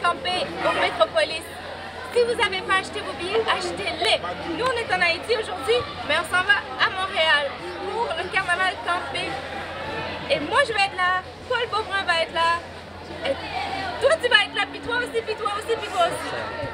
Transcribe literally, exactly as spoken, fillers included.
camper au Métropolis. Si vous n'avez pas acheté vos billets, achetez-les. Nous, on est en Haïti aujourd'hui, mais on s'en va à Montréal pour le carnaval campé. Et moi, je vais être là, Paul Beaubrun va être là, et toi, tu vas être là, puis toi aussi, puis toi aussi, puis toi aussi.